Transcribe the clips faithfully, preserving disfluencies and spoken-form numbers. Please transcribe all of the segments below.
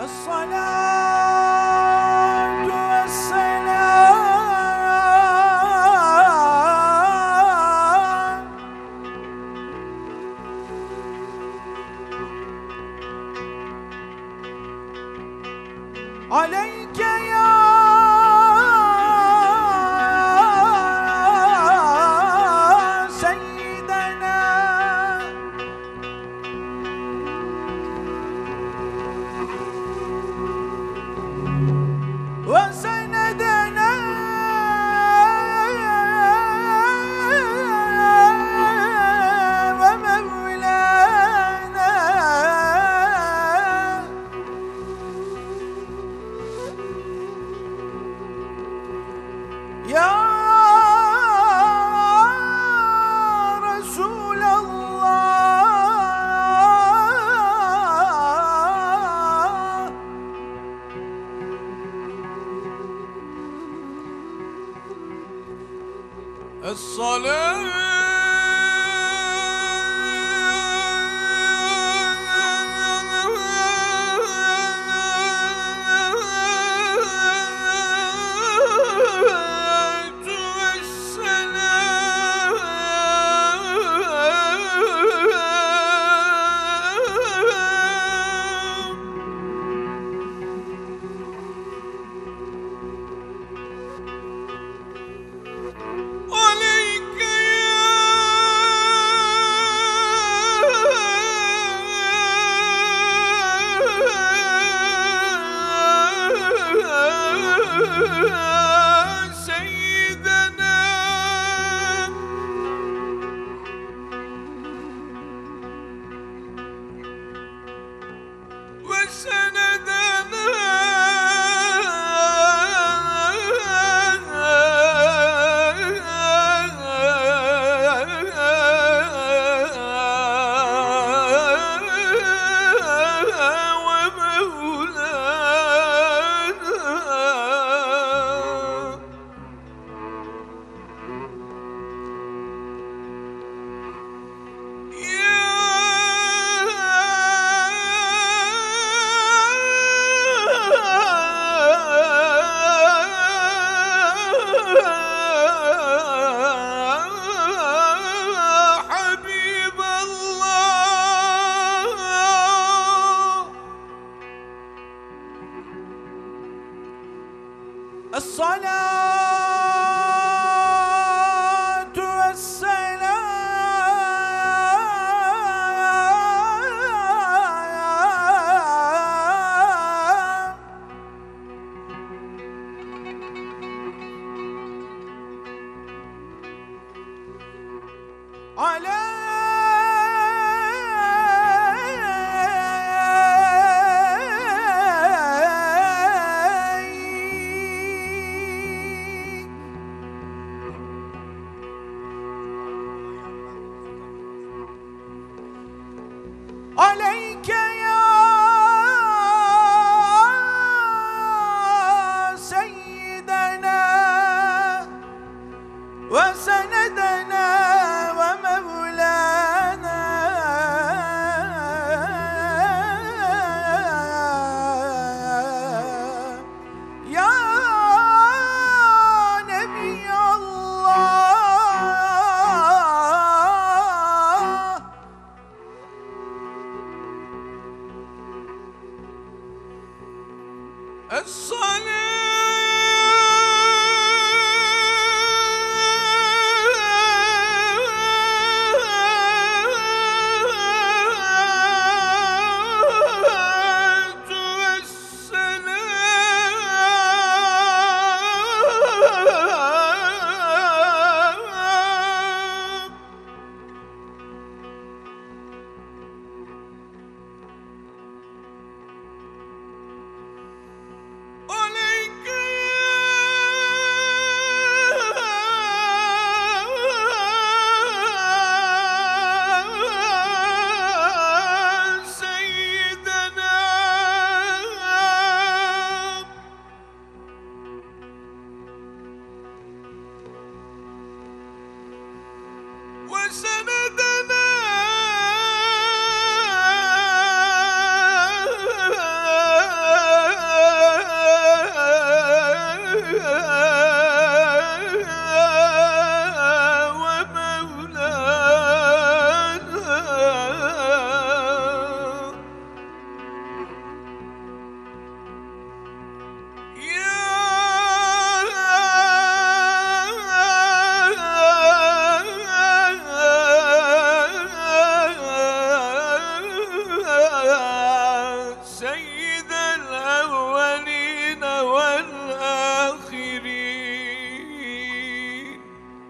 الصلاة والسلام عليك يا سيدنا وسندنا ومولانا يا رسول الله الصلاة سيدنا وسندنا حبيب الله الصلاة والسلام عليك يا سيدنا وسندنا ومولانا يا نبي الله الصلاة والسلام عليك سيد الأولين والآخرين،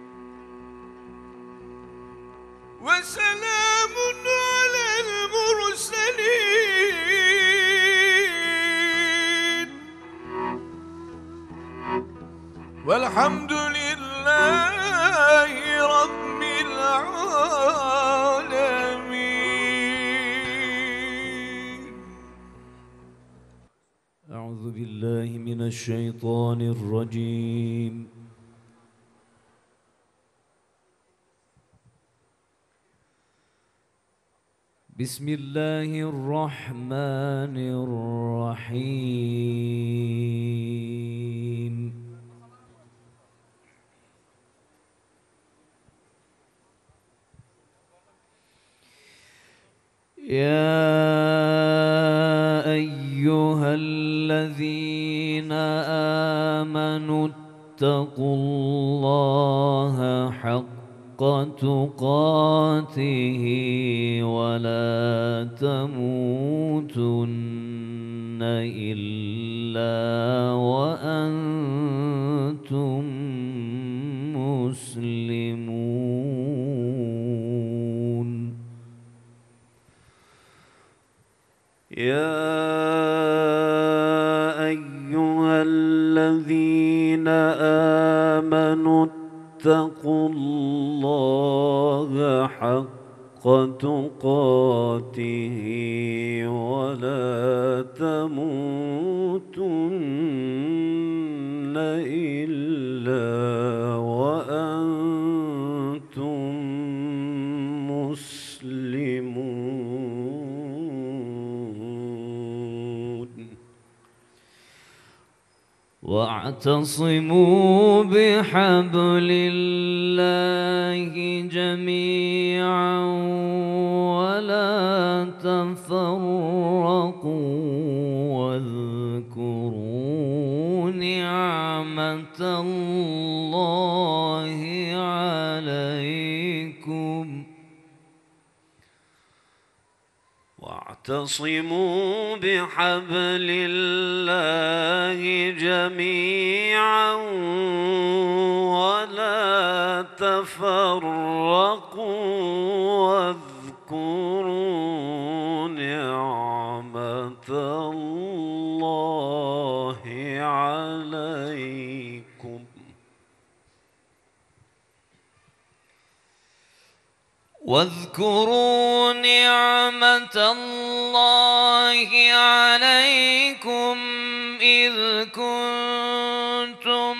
وسلام على المرسلين، والحمد لله رب العالمين. أعوذ بالله من الشيطان الرجيم. بسم الله الرحمن الرحيم. يا أيها الذين آمنوا اتقوا الله حق تقاته ولا تموتن إلا وأنتم مسلمون. يا أيها الذين آمنوا اتقوا الله حق تقاته ولا تموتن إلا وأنتم مسلمون. واعتصموا بحبل الله جميعا ولا تفرقوا واذكروا نعمة الله عليكم واعتصموا بحبل الله جميعا ولا تفرقوا واذكروا نعمة الله عليكم واذكروا نعمة الله عليكم إذ كنتم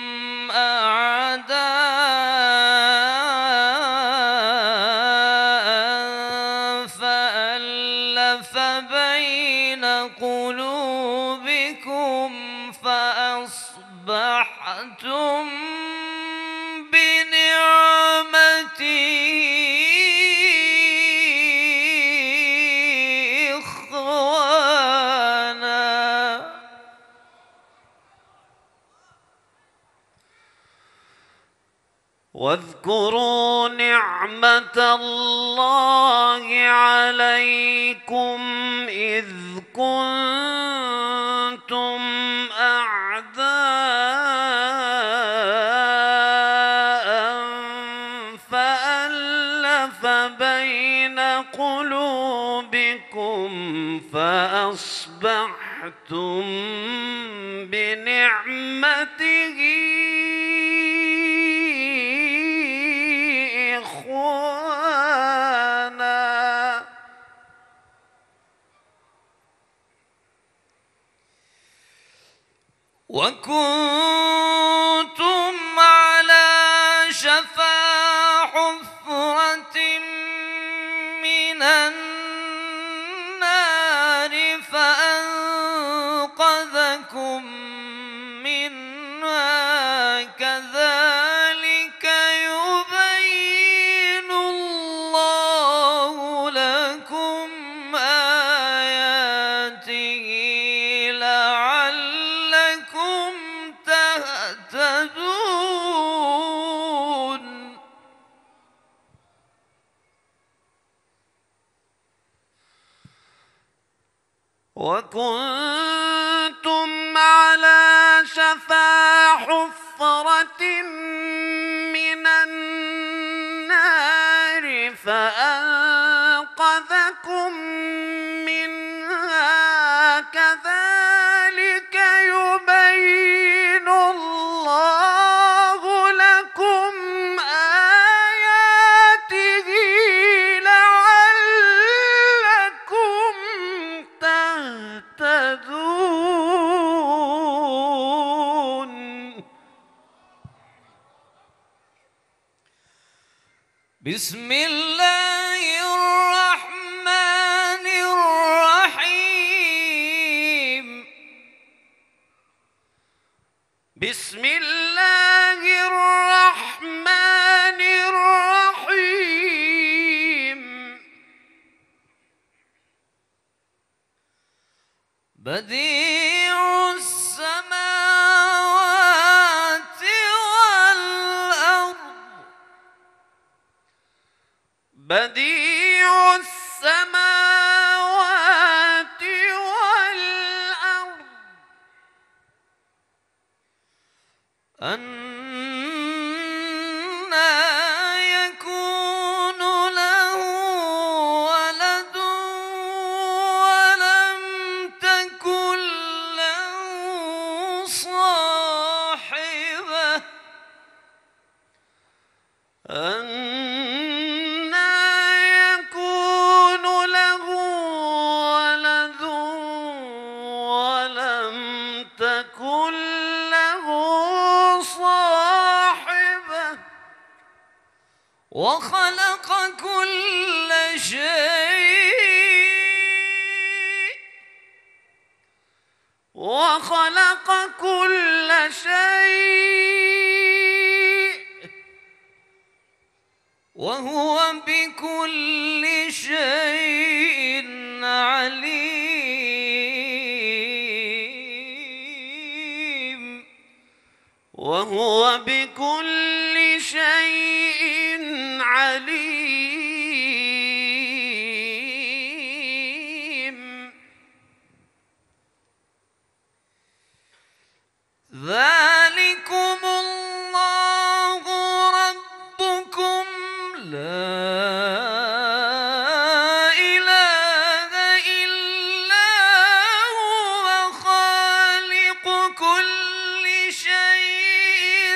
أعداء فألف بين قلوبكم فأصبحتم بنعمته واذكروا نعمة الله عليكم إذ كنتم أعداء فألف بين قلوبكم فأصبحتم بنعمته وكنتم على شفا حفرة من النار فأنقذكم منها كذلك يبين الله لكم آياته لعلكم تهتدون. وكنتم على شفا حفرة من النار فأنقذكم منها كذلك يبين الله لكم آياته لعلكم تهتدون. بسم الله الرحمن الرحيم. بسم الله الرحمن الرحيم. بديع السماوات والأرض بديع السماوات والأرض أنى يكون له ولد ولم تكن له صاحبة وخلق كل شيء وخلق كل شيء وهو بكل شيء عليم وهو بكل شيء عليم. ذلكم الله ربكم لا إله إلا هو خالق كل شيء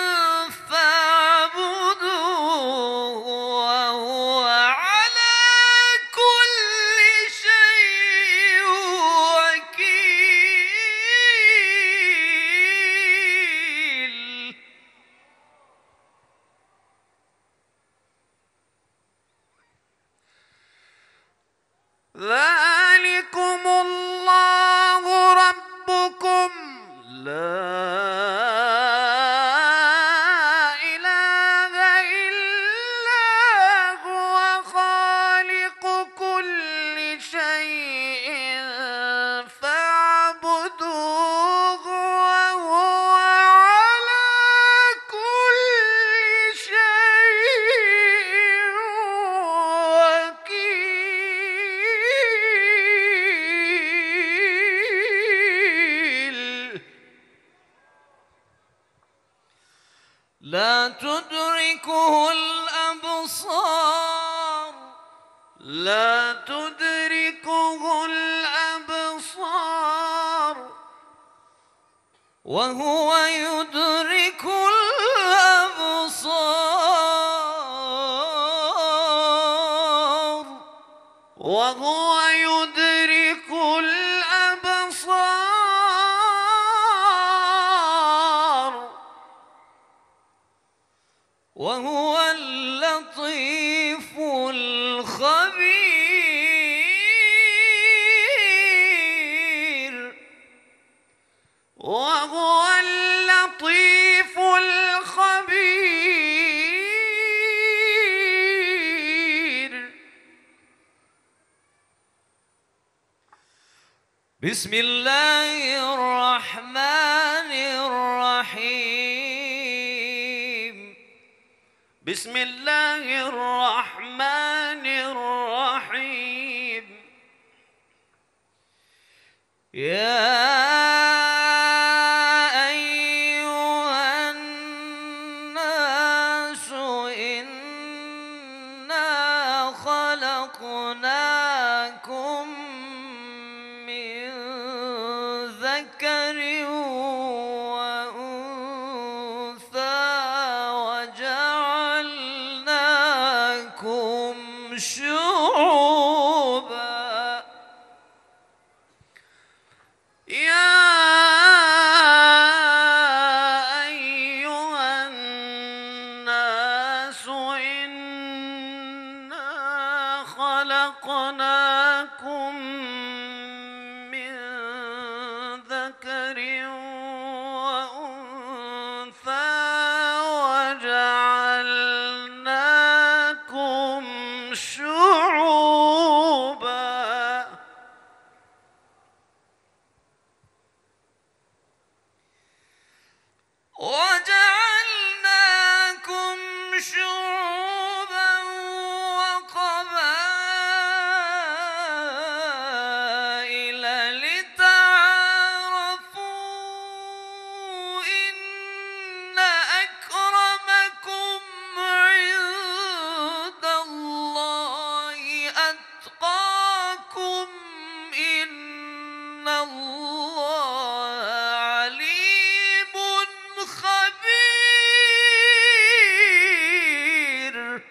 فاعبدوه وهو على كل شيء وكيل. ذلكم الله ربكم لا إله إلا هو خالق كل شيء فاعبدوه وهو على كل شيء وكيل. لا تدركه الأبصار لا تدركه الأبصار وهو يدرك الأبصار وهو يدرك الأبصار وهو اللطيف الخبير وهو اللطيف الخبير. بسم الله الرحمن الرحيم. بسم الله الرحمن الرحيم. يا أيها الناس إنا خلقناكم من ذكر وأنثى وجعلناكم شعوبا. يا أيها الناس إنا خلقناكم من ذكر وأنثى وجعلناكم شعوبا وجعلناكم شعوبا وقبائل لتعارفوا إن أكرمكم عند الله أتقاكم إن الله عليم خبير.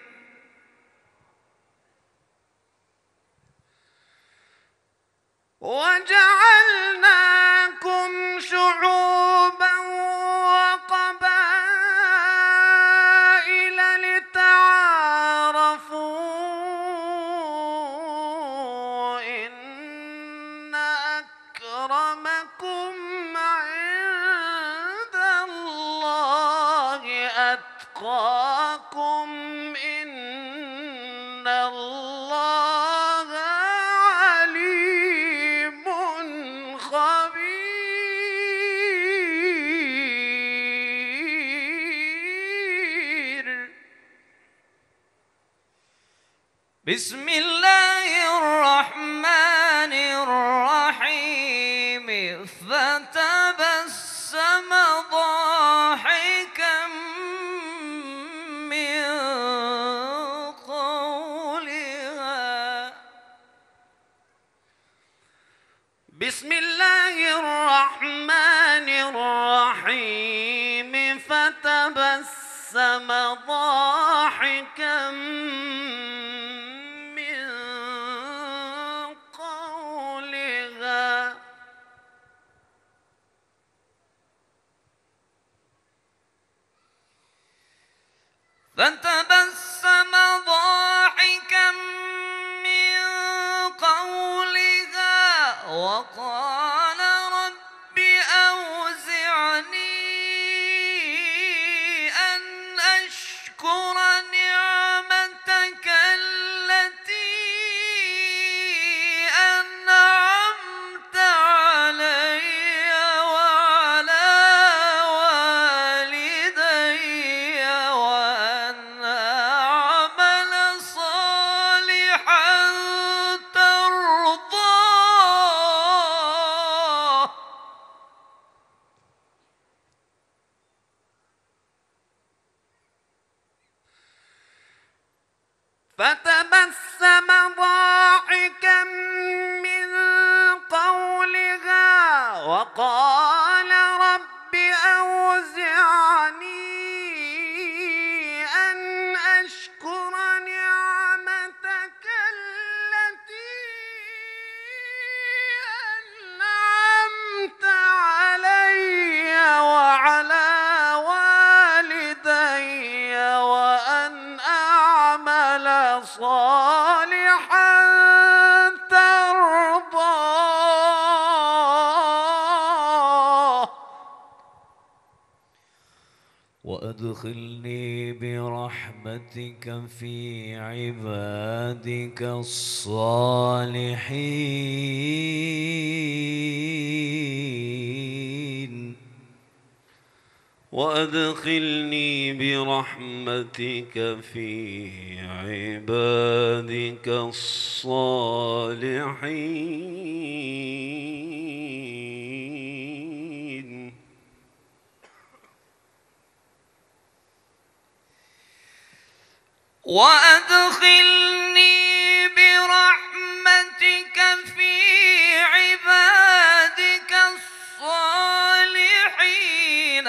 وجعلناكم شعوبا وقبائل لتعارفوا إن أكرمكم عند الله أتقاكم إن الله عليم خبير. بسم الله الرحمن الرحيم فتبسم ضاحكا من قولها. بسم الله الرحمن الرحيم فتبسم ضاحكا من قولها. فتبسم ضاحكا من قولها وقال رب أوزعني أن أشكر نعمتك التي أنعمت علي وعلى والدي وأن أعمل صالحا ترضاه. فتبسم ضاحكا من قولها وقال رب أوزعني أن أشكر نعمتك التي أنعمت علي وعلى والدي وأن أعمل صالحا ترضاه وأدخلني برحمتك في عبادك الصالحين. وأدخلني برحمتك في عبادك الصالحين. وأدخلني برحمتك في عبادك الصالحين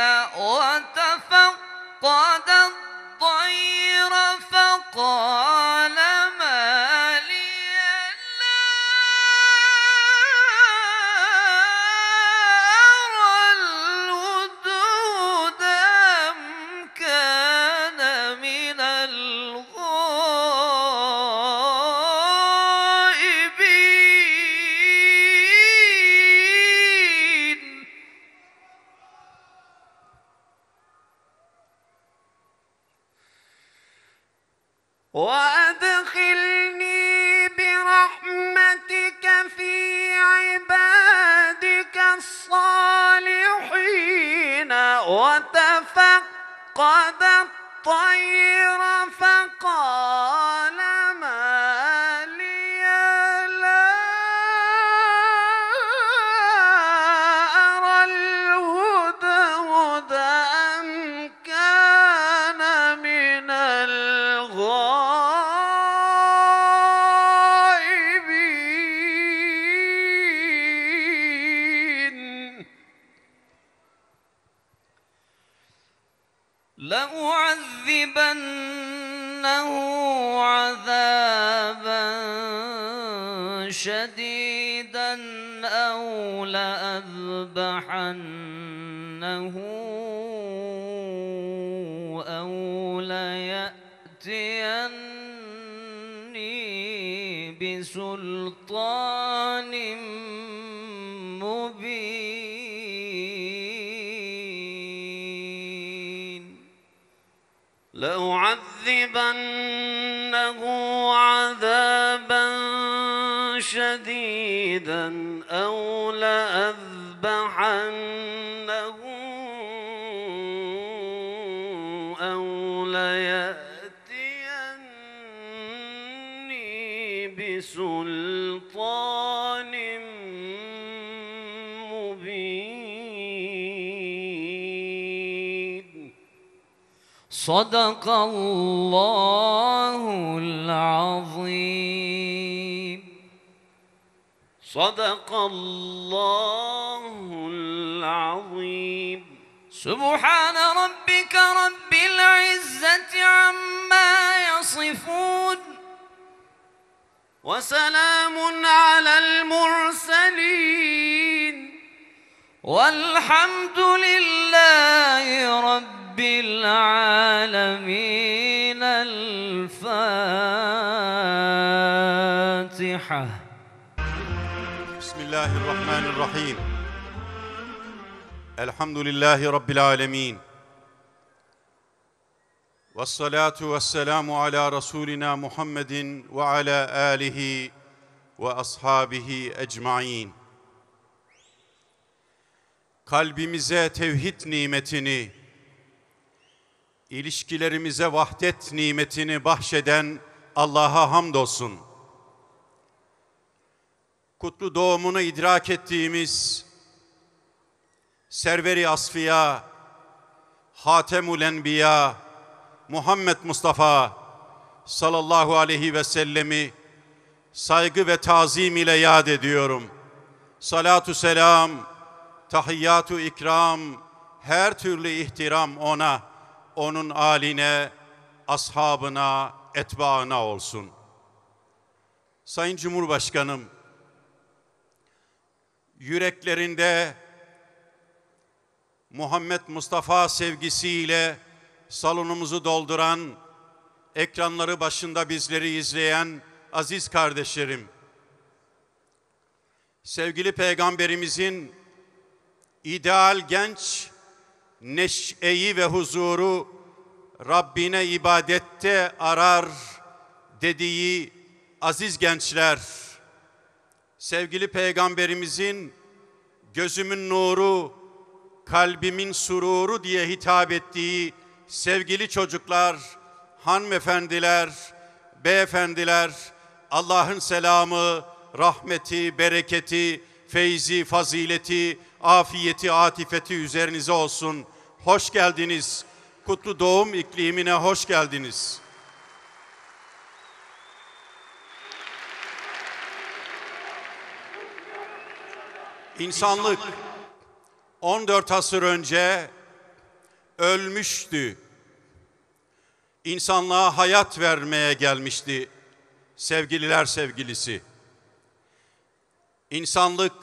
وتفقد الطير فقال ما لي لا أرى الهدهد أم كان من الغائبين. وأدخلني برحمتك في عبادك الصالحين وتفقد الطير فقال ما لي لا أرى الهدهد أم كان من الغائبين. لأعذبنه عذابا شديدا أو لأذبحنه أو ليأتيني بسلطان مبين. لأعذبنه عذابا شديدا أو لأذبحنه أو ليأتيني بسلطان مبين. صدق الله العظيم. صدق الله العظيم. سبحان ربك رب العزة عما يصفون وسلام على المرسلين والحمد لله رب العالمين. الفاتحة. بسم الله الرحمن الرحيم. الحمد لله رب العالمين. والصلاة والسلام على رسولنا محمد وعلى آله وأصحابه ecmaîn. Kalbimize tevhid nimetini, ilişkilerimize vahdet nimetini bahşeden Allah'a hamdolsun. Kutlu doğumunu idrak ettiğimiz Server-i Asfiya, Hatemül Enbiya, Muhammed Mustafa sallallahu aleyhi ve sellemi saygı ve tazim ile yad ediyorum. Salatu selam, tahiyyatu ikram, her türlü ihtiram ona, onun âline, ashabına, etbaına olsun. Sayın Cumhurbaşkanım, yüreklerinde Muhammed Mustafa sevgisiyle salonumuzu dolduran, ekranları başında bizleri izleyen aziz kardeşlerim, sevgili Peygamberimizin ideal genç, neşeyi ve huzuru Rabbine ibadette arar dediği aziz gençler, sevgili Peygamberimizin gözümün nuru, kalbimin sururu diye hitap ettiği sevgili çocuklar, hanımefendiler, beyefendiler, Allah'ın selamı, rahmeti, bereketi, feyzi, fazileti, afiyeti, atifeti üzerinize olsun. Hoş geldiniz. Kutlu doğum iklimine hoş geldiniz. İnsanlık on dört asır önce ölmüştü. İnsanlığa hayat vermeye gelmişti sevgililer sevgilisi. İnsanlık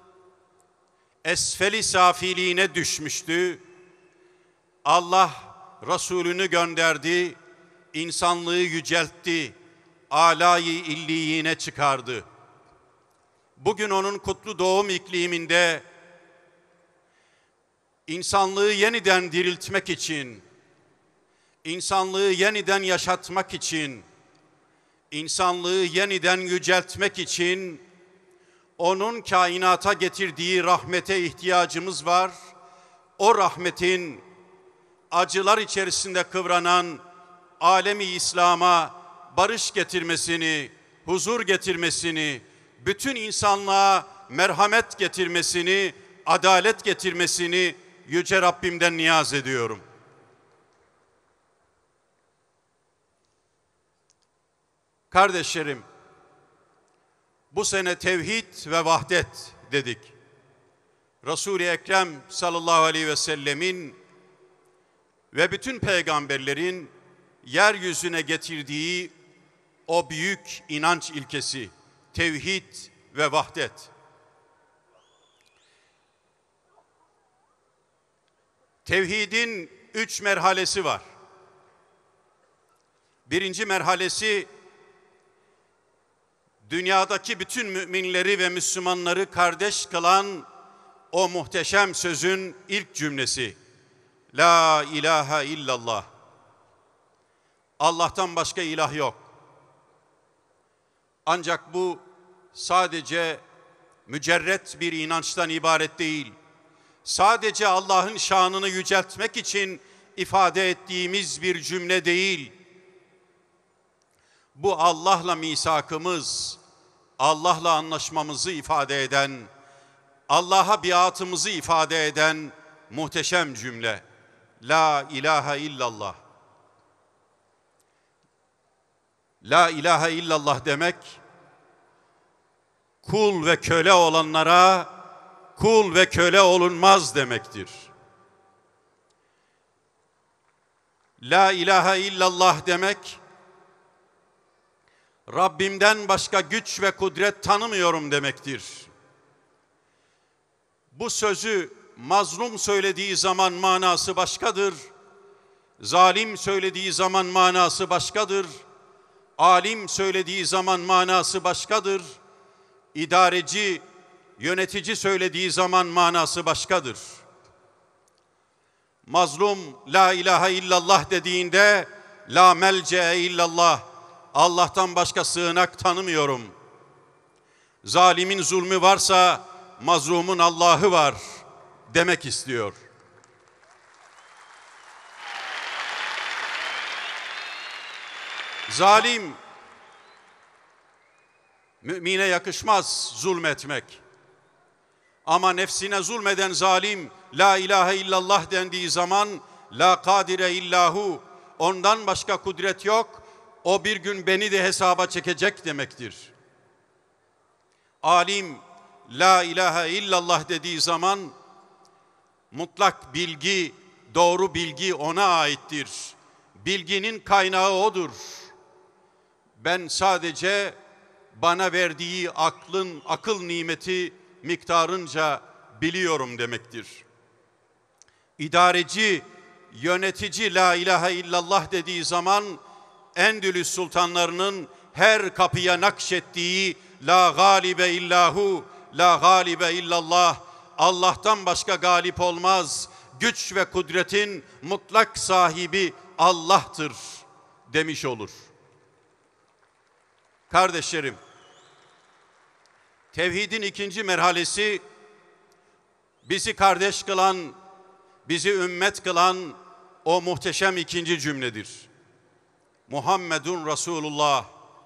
esfeli safiliğine düşmüştü. Allah Resulünü gönderdi, insanlığı yüceltti, âlâ-i illiyine çıkardı. Bugün onun kutlu doğum ikliminde insanlığı yeniden diriltmek için, insanlığı yeniden yaşatmak için, insanlığı yeniden yüceltmek için onun kainata getirdiği rahmete ihtiyacımız var. O rahmetin acılar içerisinde kıvranan alemi İslam'a barış getirmesini, huzur getirmesini, bütün insanlığa merhamet getirmesini, adalet getirmesini Yüce Rabbimden niyaz ediyorum. Kardeşlerim, bu sene tevhid ve vahdet dedik. Resul-i Ekrem sallallahu aleyhi ve sellemin ve bütün peygamberlerin yeryüzüne getirdiği o büyük inanç ilkesi, tevhid ve vahdet. Tevhidin üç merhalesi var. Birinci merhalesi, dünyadaki bütün müminleri ve Müslümanları kardeş kılan o muhteşem sözün ilk cümlesi. La ilahe illallah. Allah'tan başka ilah yok. Ancak bu sadece mücerret bir inançtan ibaret değil. Sadece Allah'ın şanını yüceltmek için ifade ettiğimiz bir cümle değil. Bu Allah'la misakımız, Allah'la anlaşmamızı ifade eden, Allah'a biatımızı ifade eden muhteşem cümle. La ilahe illallah. La ilahe illallah demek, kul ve köle olanlara kul ve köle olunmaz demektir. La ilahe illallah demek, Rabbimden başka güç ve kudret tanımıyorum demektir. Bu sözü mazlum söylediği zaman manası başkadır. Zalim söylediği zaman manası başkadır. Alim söylediği zaman manası başkadır. İdareci, yönetici söylediği zaman manası başkadır. Mazlum la ilahe illallah dediğinde la melce'e illallah, Allah'tan başka sığınak tanımıyorum. Zalimin zulmü varsa mazlumun Allah'ı var demek istiyor. Zalim, mümine yakışmaz zulmetmek. Ama nefsine zulmeden zalim, la ilahe illallah dendiği zaman, la kadire illahu, ondan başka kudret yok, o bir gün beni de hesaba çekecek demektir. Alim, la ilahe illallah dediği zaman, mutlak bilgi, doğru bilgi ona aittir. Bilginin kaynağı odur. Ben sadece bana verdiği aklın, akıl nimeti miktarınca biliyorum demektir. İdareci, yönetici la ilahe illallah dediği zaman Endülüs sultanlarının her kapıya nakşettiği la galibe illahu, la galibe illallah, Allah'tan başka galip olmaz, güç ve kudretin mutlak sahibi Allah'tır demiş olur. Kardeşlerim, tevhidin ikinci merhalesi, bizi kardeş kılan, bizi ümmet kılan o muhteşem ikinci cümledir. Muhammedun Resulullah.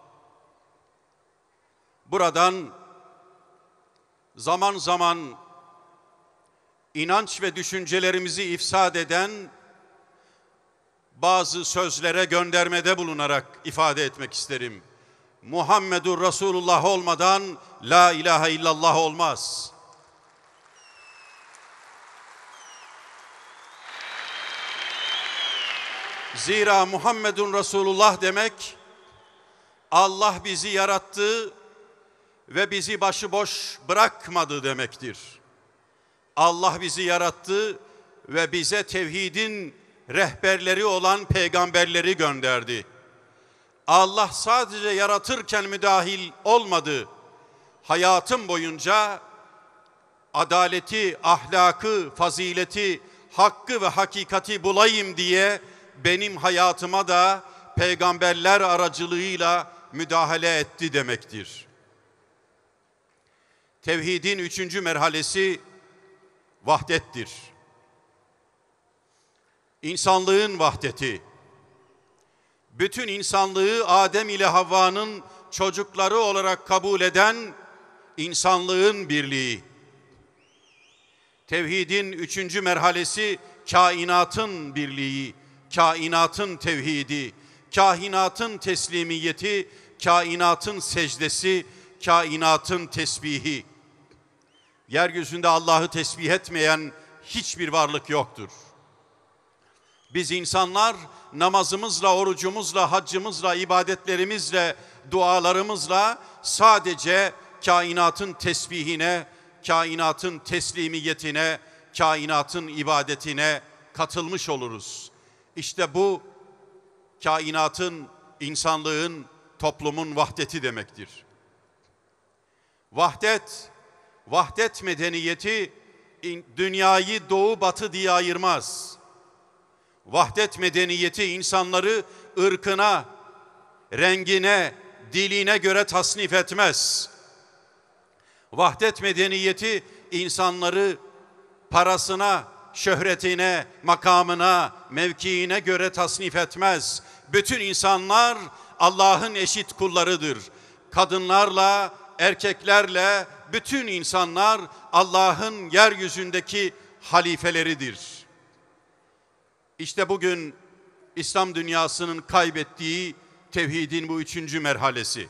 Buradan zaman zaman inanç ve düşüncelerimizi ifsad eden bazı sözlere göndermede bulunarak ifade etmek isterim. Muhammedur Resulullah olmadan la ilahe illallah olmaz. Zira Muhammedun Resulullah demek, Allah bizi yarattı ve bizi başıboş bırakmadı demektir. Allah bizi yarattı ve bize tevhidin rehberleri olan peygamberleri gönderdi. Allah sadece yaratırken müdahil olmadı. Hayatım boyunca adaleti, ahlakı, fazileti, hakkı ve hakikati bulayım diye benim hayatıma da peygamberler aracılığıyla müdahale etti demektir. Tevhidin üçüncü merhalesi vahdettir. İnsanlığın vahdeti. Bütün insanlığı Adem ile Havva'nın çocukları olarak kabul eden insanlığın birliği. Tevhidin üçüncü merhalesi kainatın birliği, kainatın tevhidi, kainatın teslimiyeti, kainatın secdesi, kainatın tesbihi. Yeryüzünde Allah'ı tesbih etmeyen hiçbir varlık yoktur. Biz insanlar namazımızla, orucumuzla, haccımızla, ibadetlerimizle, dualarımızla sadece kainatın tesbihine, kainatın teslimiyetine, kainatın ibadetine katılmış oluruz. İşte bu kainatın, insanlığın, toplumun vahdeti demektir. Vahdet, vahdet medeniyeti dünyayı doğu batı diye ayırmaz. Vahdet medeniyeti insanları ırkına, rengine, diline göre tasnif etmez. Vahdet medeniyeti insanları parasına, şöhretine, makamına, mevkiine göre tasnif etmez. Bütün insanlar Allah'ın eşit kullarıdır. Kadınlarla, erkeklerle bütün insanlar Allah'ın yeryüzündeki halifeleridir. İşte bugün İslam dünyasının kaybettiği tevhidin bu üçüncü merhalesi.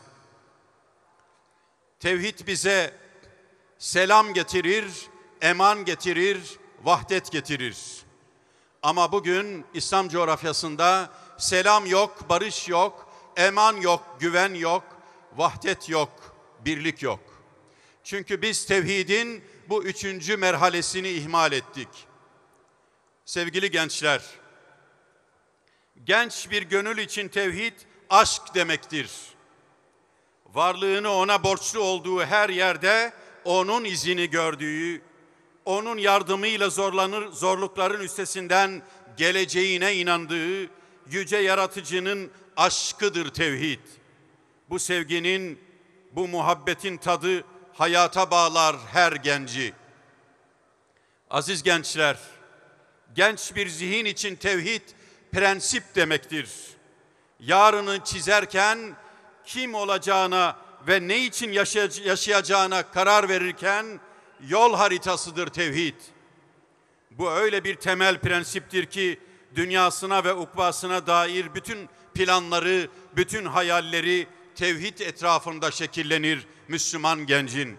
Tevhid bize selam getirir, eman getirir, vahdet getirir. Ama bugün İslam coğrafyasında selam yok, barış yok, eman yok, güven yok, vahdet yok, birlik yok. Çünkü biz tevhidin bu üçüncü merhalesini ihmal ettik. Sevgili gençler, genç bir gönül için tevhid aşk demektir. Varlığını ona borçlu olduğu her yerde onun izini gördüğü, onun yardımıyla zorlanır, zorlukların üstesinden geleceğine inandığı yüce yaratıcının aşkıdır tevhid. Bu sevginin, bu muhabbetin tadı hayata bağlar her genci. Aziz gençler, genç bir zihin için tevhid prensip demektir. Yarını çizerken kim olacağına ve ne için yaşayacağına karar verirken yol haritasıdır tevhid. Bu öyle bir temel prensiptir ki dünyasına ve ukbasına dair bütün planları, bütün hayalleri tevhid etrafında şekillenir Müslüman gencin.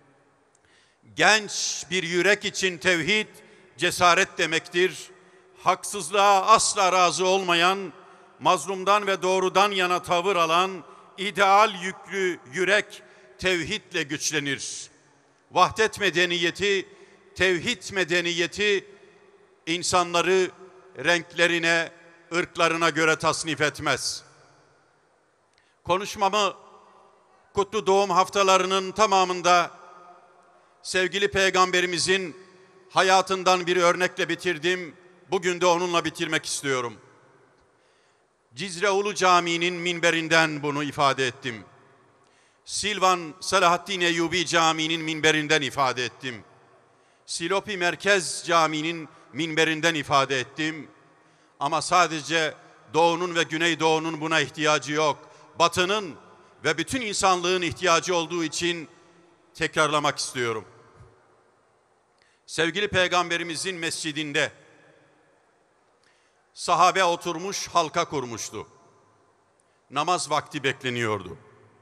Genç bir yürek için tevhid cesaret demektir. Haksızlığa asla razı olmayan, mazlumdan ve doğrudan yana tavır alan, ideal yüklü yürek tevhidle güçlenir. Vahdet medeniyeti, tevhid medeniyeti insanları renklerine, ırklarına göre tasnif etmez. Konuşmamı kutlu doğum haftalarının tamamında sevgili Peygamberimizin hayatından bir örnekle bitirdim. Bugün de onunla bitirmek istiyorum. Cizre Ulu Camii'nin minberinden bunu ifade ettim. Silvan Selahaddin Eyyubi Camii'nin minberinden ifade ettim. Silopi Merkez Camii'nin minberinden ifade ettim. Ama sadece Doğu'nun ve Güneydoğu'nun buna ihtiyacı yok. Batı'nın ve bütün insanlığın ihtiyacı olduğu için tekrarlamak istiyorum. Sevgili Peygamberimizin mescidinde sahabe oturmuş, halka kurmuştu. Namaz vakti bekleniyordu.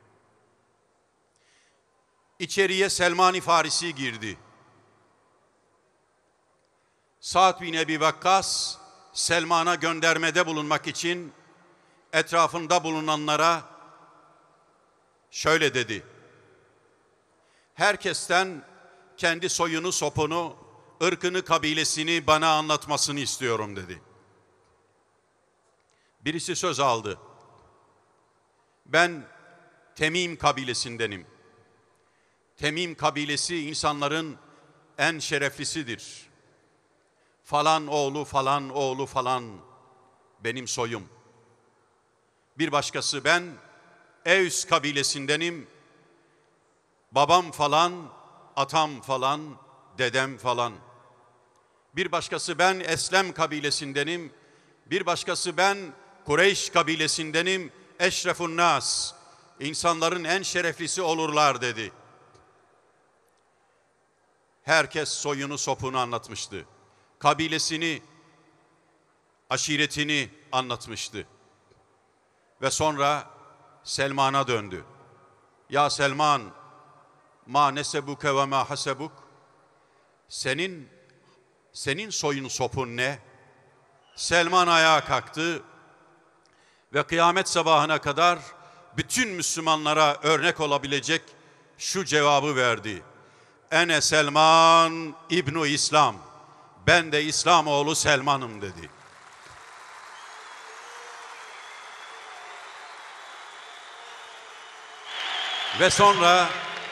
İçeriye Selman-i Farisi girdi. Sa'd bin Ebi Vakkas Selman'a göndermede bulunmak için etrafında bulunanlara şöyle dedi: herkesten kendi soyunu, sopunu, ırkını, kabilesini bana anlatmasını istiyorum dedi. Birisi söz aldı. Ben Temim kabilesindenim. Temim kabilesi insanların en şereflisidir. Falan oğlu falan oğlu falan benim soyum. Bir başkası, ben Evs kabilesindenim. Babam falan, atam falan, dedem falan. Bir başkası, ben Eslem kabilesindenim. Bir başkası, ben Kureyş kabilesindenim. Eşrefun nas, insanların en şereflisi olurlar dedi. Herkes soyunu, sopunu anlatmıştı. Kabilesini, aşiretini anlatmıştı. Ve sonra Selman'a döndü. Ya Selman, ma nesebuke ve ma hasebuk. Senin, senin soyun, sopun ne? Selman ayağa kalktı ve kıyamet sabahına kadar bütün Müslümanlara örnek olabilecek şu cevabı verdi: Ene Selman İbnu İslam. Ben de İslamoğlu Selman'ım dedi. Ve sonra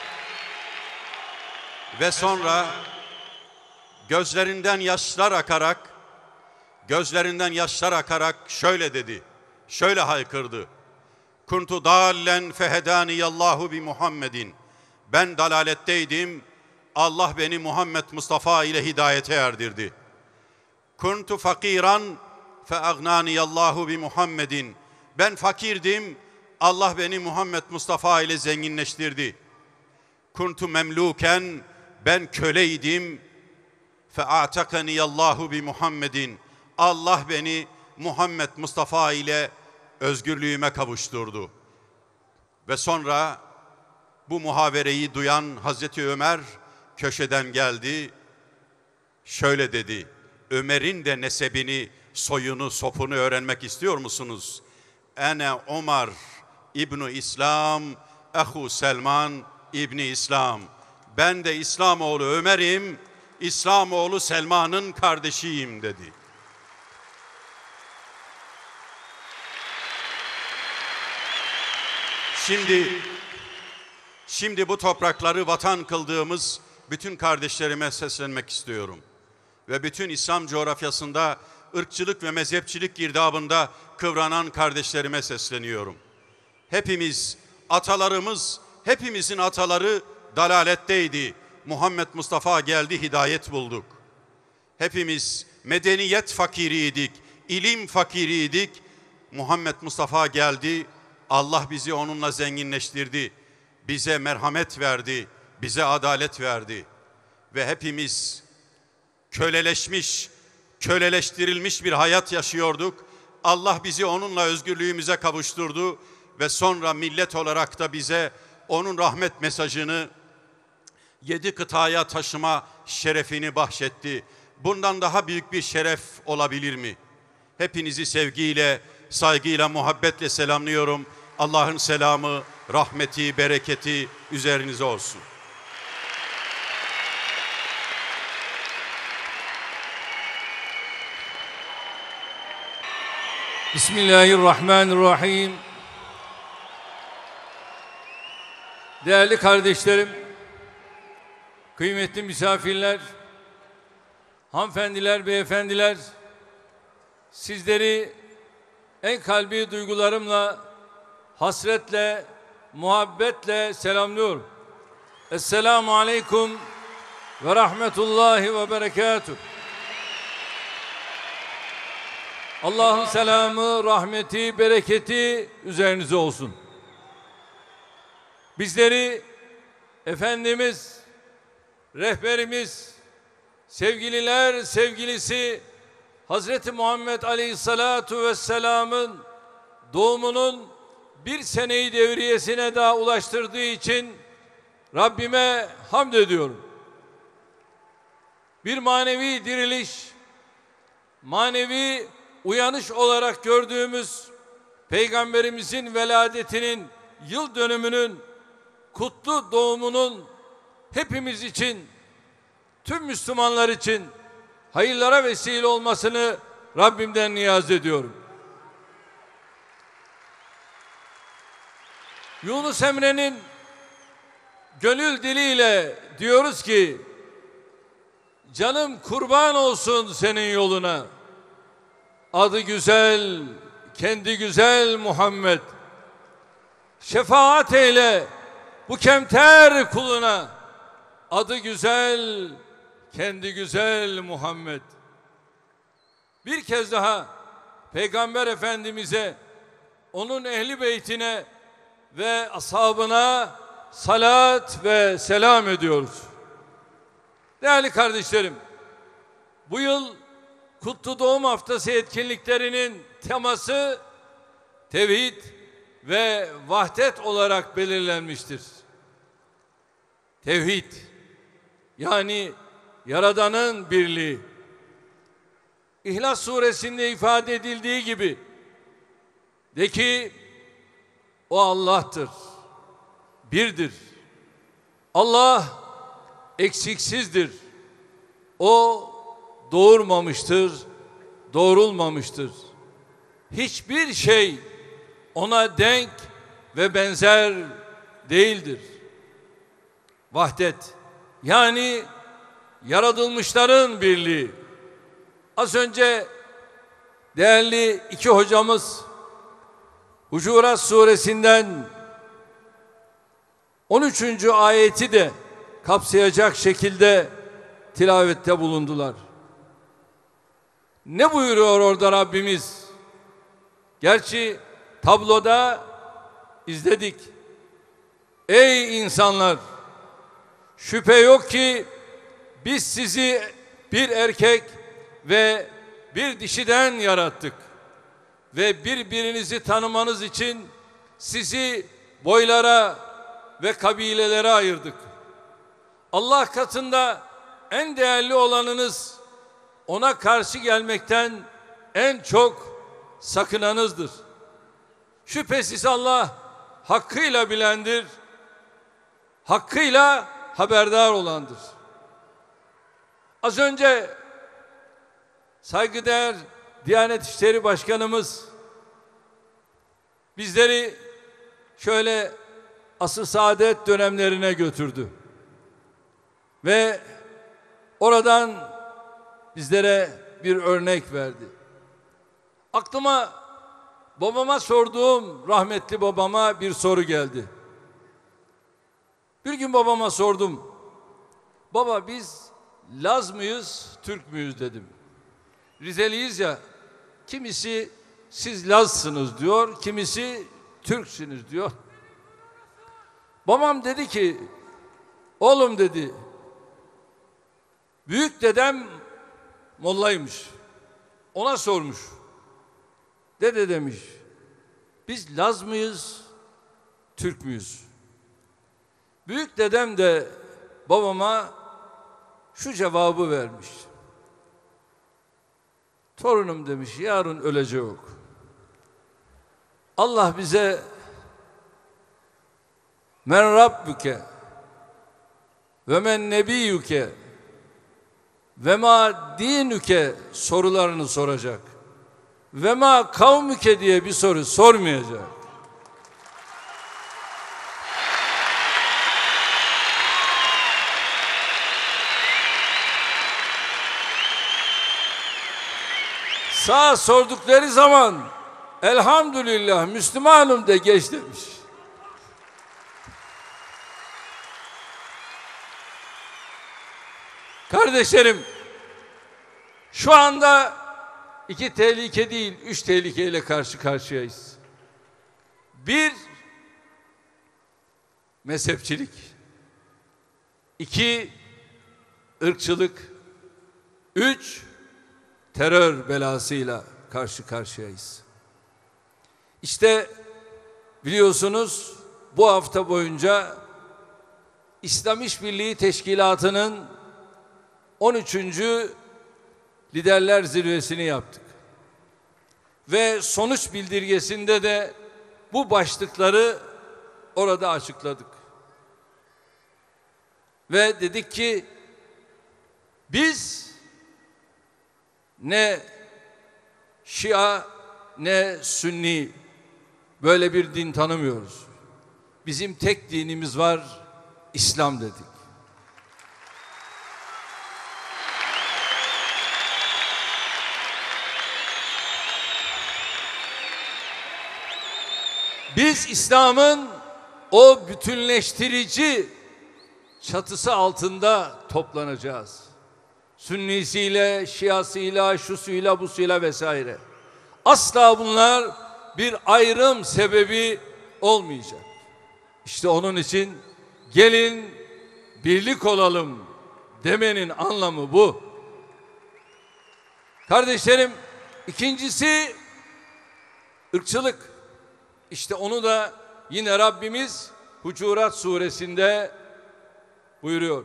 ve sonra gözlerinden yaşlar akarak gözlerinden yaşlar akarak şöyle dedi. Şöyle haykırdı. Kuntu dallen fehedaniyallahu bi Muhammedin. Ben dalaletteydim. Allah beni Muhammed Mustafa ile hidayete erdirdi. Kuntu fakiran fe agnaniyallahu bi Muhammedin. Ben fakirdim. Allah beni Muhammed Mustafa ile zenginleştirdi. Kuntu memluken, ben köleydim. Fe a'takaniyallahu bi Muhammedin. Allah beni Muhammed Mustafa ile özgürlüğüme kavuşturdu. Ve sonra bu muhabereyi duyan Hazreti Ömer köşeden geldi. Şöyle dedi: Ömer'in de nesebini, soyunu, sopunu öğrenmek istiyor musunuz? Ene Ömer İbnu İslam, Ehu Selman İbni İslam. Ben de İslamoğlu Ömer'im, İslamoğlu Selman'ın kardeşiyim dedi. Şimdi, şimdi bu toprakları vatan kıldığımız bütün kardeşlerime seslenmek istiyorum. Ve bütün İslam coğrafyasında ırkçılık ve mezhepçilik girdabında kıvranan kardeşlerime sesleniyorum. Hepimiz, atalarımız, hepimizin ataları dalaletteydi. Muhammed Mustafa geldi, hidayet bulduk. Hepimiz medeniyet fakiriydik, ilim fakiriydik. Muhammed Mustafa geldi, Allah bizi onunla zenginleştirdi. Bize merhamet verdi, bize adalet verdi. Ve hepimiz köleleşmiş, köleleştirilmiş bir hayat yaşıyorduk. Allah bizi onunla özgürlüğümüze kavuşturdu ve sonra millet olarak da bize onun rahmet mesajını yedi kıtaya taşıma şerefini bahşetti. Bundan daha büyük bir şeref olabilir mi? Hepinizi sevgiyle, saygıyla, muhabbetle selamlıyorum. Allah'ın selamı, rahmeti, bereketi üzerinize olsun. Bismillahirrahmanirrahim. Değerli kardeşlerim, kıymetli misafirler, hanımefendiler, beyefendiler, sizleri en kalbi duygularımla, hasretle, muhabbetle selamlıyorum. Esselamu aleyküm ve rahmetullahi ve berekatuhu. Allah'ın selamı, rahmeti, bereketi üzerinize olsun. Bizleri Efendimiz, rehberimiz, sevgililer sevgilisi Hazreti Muhammed Aleyhisselatu Vesselam'ın doğumunun bir seneyi devriyesine daha ulaştırdığı için Rabbime hamd ediyorum. Bir manevi diriliş, manevi uyanış olarak gördüğümüz Peygamberimizin veladetinin yıl dönümünün kutlu doğumunun hepimiz için, tüm Müslümanlar için hayırlara vesile olmasını Rabbimden niyaz ediyorum. Yunus Emre'nin gönül diliyle diyoruz ki, canım kurban olsun senin yoluna. Adı güzel, kendi güzel Muhammed. Şefaat eyle bu kemter kuluna. Adı güzel, kendi güzel Muhammed. Bir kez daha Peygamber Efendimiz'e, onun ehli beytine ve ashabına salat ve selam ediyoruz. Değerli kardeşlerim, bu yıl Kutlu Doğum Haftası etkinliklerinin teması tevhid ve vahdet olarak belirlenmiştir. Tevhid, yani Yaradan'ın birliği. İhlas Suresinde ifade edildiği gibi, de ki o Allah'tır, birdir. Allah eksiksizdir. O doğurmamıştır, doğrulmamıştır. Hiçbir şey ona denk ve benzer değildir. Vahdet, yani yaratılmışların birliği. Az önce değerli iki hocamız Hucurat Suresinden on üçüncü ayeti de kapsayacak şekilde tilavette bulundular. Ne buyuruyor orada Rabbimiz? Gerçi tabloda izledik. Ey insanlar! Şüphe yok ki biz sizi bir erkek ve bir dişiden yarattık. Ve birbirinizi tanımanız için sizi boylara ve kabilelere ayırdık. Allah katında en değerli olanınız, ona karşı gelmekten en çok sakınanızdır. Şüphesiz Allah hakkıyla bilendir, hakkıyla haberdar olandır. Az önce saygıdeğer Diyanet İşleri Başkanımız bizleri şöyle asr-ı saadet dönemlerine götürdü. Ve oradan bizlere bir örnek verdi. Aklıma babama sorduğum, rahmetli babama bir soru geldi. Bir gün babama sordum. Baba, biz Laz mıyız, Türk müyüz dedim. Rizeliyiz ya, kimisi siz Lazsınız diyor, kimisi Türksünüz diyor. Babam dedi ki, oğlum dedi, büyük dedem mollaymış. Ona sormuş. Dede demiş, biz Laz mıyız, Türk müyüz? Büyük dedem de babama şu cevabı vermiş. Torunum demiş, yarın ölecek. Allah bize men rabbuke ve men nebiyyuke ve ma dinüke sorularını soracak. Ve ma kavmüke diye bir soru sormayacak. Sağ sordukları zaman elhamdülillah Müslümanım de geç demiş. Kardeşlerim, şu anda iki tehlike değil, üç tehlikeyle karşı karşıyayız. Bir, mezhepçilik. İki, ırkçılık. Üç, terör belasıyla karşı karşıyayız. İşte biliyorsunuz bu hafta boyunca İslam İşbirliği Teşkilatı'nın on üçüncü liderler zirvesini yaptık. Ve sonuç bildirgesinde de bu başlıkları orada açıkladık. Ve dedik ki biz ne Şia ne Sünni böyle bir din tanımıyoruz. Bizim tek dinimiz var, İslam dedik. Biz İslam'ın o bütünleştirici çatısı altında toplanacağız. Sünnisiyle, Şiasıyla, şusuyla, busuyla vesaire. Asla bunlar bir ayrım sebebi olmayacak. İşte onun için gelin birlik olalım demenin anlamı bu. Kardeşlerim, ikincisi ırkçılık. İşte onu da yine Rabbimiz Hucurat suresinde buyuruyor.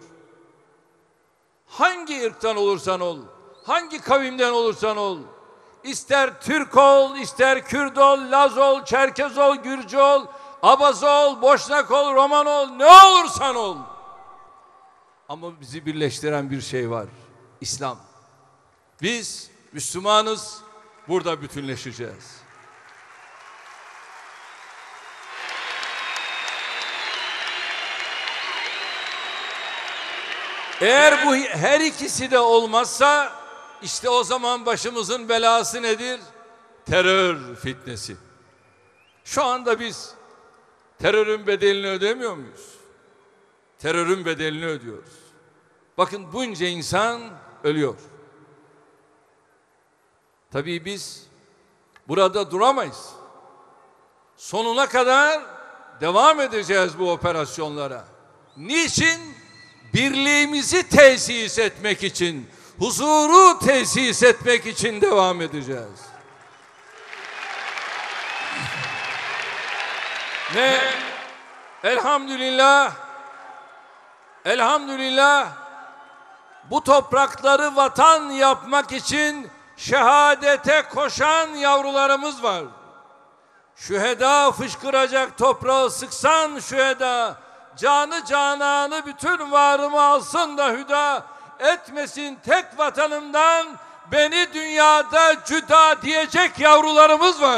Hangi ırktan olursan ol, hangi kavimden olursan ol, ister Türk ol, ister Kürt ol, Laz ol, Çerkez ol, Gürcü ol, Abaz ol, Boşnak ol, Roman ol, ne olursan ol. Ama bizi birleştiren bir şey var, İslam. Biz Müslümanız, burada bütünleşeceğiz. Eğer bu her ikisi de olmazsa işte o zaman başımızın belası nedir? Terör fitnesi. Şu anda biz terörün bedelini ödemiyor muyuz? Terörün bedelini ödüyoruz. Bakın bunca insan ölüyor. Tabii biz burada duramayız. Sonuna kadar devam edeceğiz bu operasyonlara. Niçin? Birliğimizi tesis etmek için, huzuru tesis etmek için devam edeceğiz. Ve elhamdülillah, elhamdülillah bu toprakları vatan yapmak için şehadete koşan yavrularımız var. Şüheda fışkıracak toprağı sıksan şüheda, canı cananı bütün varımı alsın da hüda, etmesin tek vatanımdan beni dünyada cüda diyecek yavrularımız var.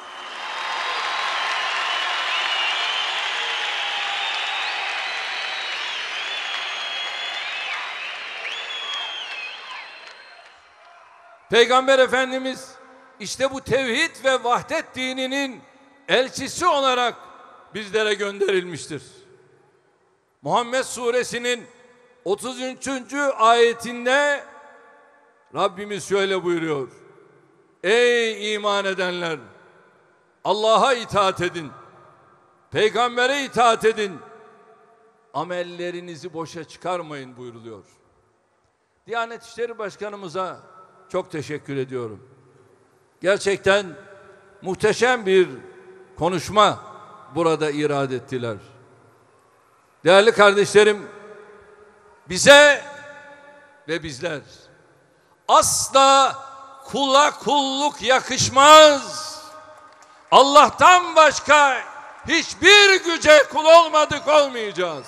Peygamber Efendimiz işte bu tevhid ve vahdet dininin elçisi olarak bizlere gönderilmiştir. Muhammed suresinin otuz üçüncü ayetinde Rabbimiz şöyle buyuruyor. Ey iman edenler! Allah'a itaat edin. Peygambere itaat edin. Amellerinizi boşa çıkarmayın buyuruluyor. Diyanet İşleri Başkanımıza çok teşekkür ediyorum. Gerçekten muhteşem bir konuşma burada irad ettiler. Değerli kardeşlerim, bize ve bizler asla kula kulluk yakışmaz. Allah'tan başka hiçbir güce kul olmadık, olmayacağız.